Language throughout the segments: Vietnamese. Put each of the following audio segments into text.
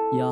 Dạ,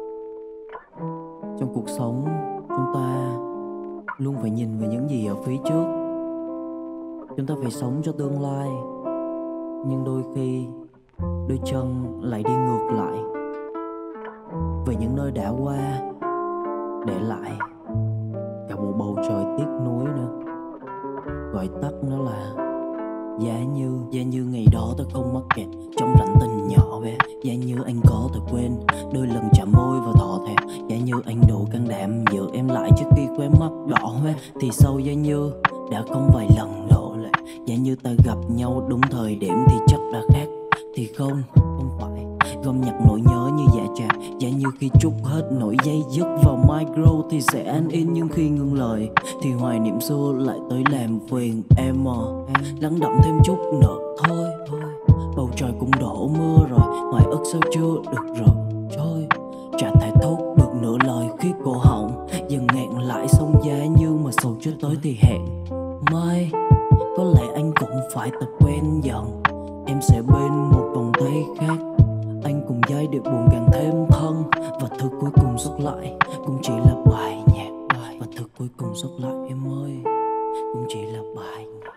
trong cuộc sống chúng ta luôn phải nhìn về những gì ở phía trước. Chúng ta phải sống cho tương lai, nhưng đôi khi đôi chân lại đi ngược lại về những nơi đã qua, để lại cả một bầu trời tiếc nuối nữa. Gọi tắt nó là giá như ngày đó ta không mắc kẹt trong rảnh tình nhỏ bé. Giá như anh có thể quên đôi lần chạm môi và thọ thẻ. Giá như anh đủ can đảm giữ em lại trước khi khóe mắt đỏ hoe. Thì sau giá như đã không vài lần đổ lệ. Giá như ta gặp nhau đúng thời điểm thì chắc đã khác. Thì không phải gom nhặt nỗi nhớ như dạ trà. Giá như khi trút hết nỗi dây dứt vào micro thì sẽ an in, nhưng khi ngưng lời thì hoài niệm xưa lại tới làm phiền em à. Lắng đọng thêm chút nữa thôi. Bầu trời cũng đổ mưa rồi, hoài ức sao chưa được rồi trôi. Chả thể thốt được nửa lời khi cổ họng dần nghẹn lại, sông giá như mà sầu chưa tới thì hẹn mai. Có lẽ anh cũng phải tập quen dần, em sẽ bên một vòng tay khác. Anh cùng giai điệu buồn càng thêm thân, và thứ cuối cùng xuất lại cũng chỉ là bài nhạc. Và thứ cuối cùng xuất lại em ơi, cũng chỉ là bài nhạc.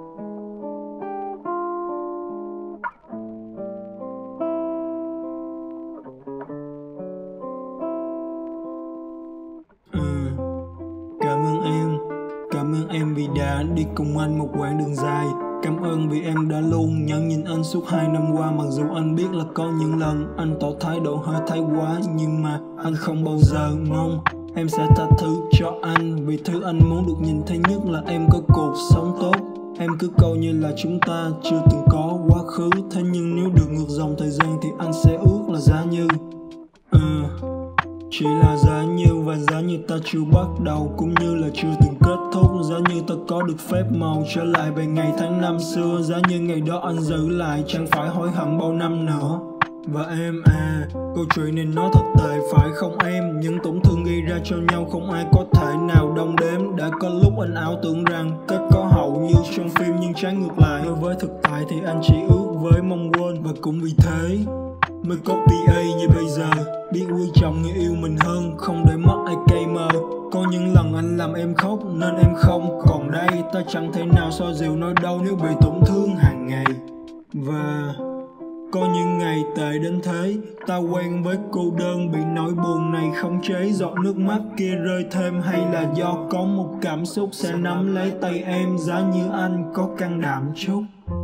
Cảm ơn em vì đã đi cùng anh một quãng đường dài. Cảm ơn vì em đã luôn nhẫn nhìn anh suốt 2 năm qua. Mặc dù anh biết là có những lần anh tỏ thái độ hơi thái quá, nhưng mà anh không bao giờ mong em sẽ tha thứ cho anh. Vì thứ anh muốn được nhìn thấy nhất là em có cuộc sống tốt. Em cứ coi như là chúng ta chưa từng có quá khứ. Thế nhưng nếu được ngược dòng thời gian thì anh sẽ ước là giá như chỉ là giá như, và giá như ta chưa bắt đầu cũng như là chưa từng kết thúc. Giá như ta có được phép màu trở lại về ngày tháng năm xưa. Giá như ngày đó anh giữ lại chẳng phải hối hận bao năm nữa. Và em câu chuyện này nó thật tệ phải không em? Những tổn thương gây ra cho nhau không ai có thể nào đong đếm. Đã có lúc anh ảo tưởng rằng kết có hậu như trong phim, nhưng trái ngược lại. Đối với thực tại thì anh chỉ ước với mong quên. Và cũng vì thế mới có PA như bây giờ, biết quý trọng người yêu mình hơn, không để mất ai cây mơ. Có những lần anh làm em khóc nên em không còn đây. Ta chẳng thể nào xoa dịu nỗi đau nếu bị tổn thương hàng ngày. Và có những ngày tệ đến thế, ta quen với cô đơn, bị nỗi buồn này khống chế. Giọt nước mắt kia rơi thêm, hay là do có một cảm xúc sẽ nắm lấy tay em. Giá như anh có can đảm chút.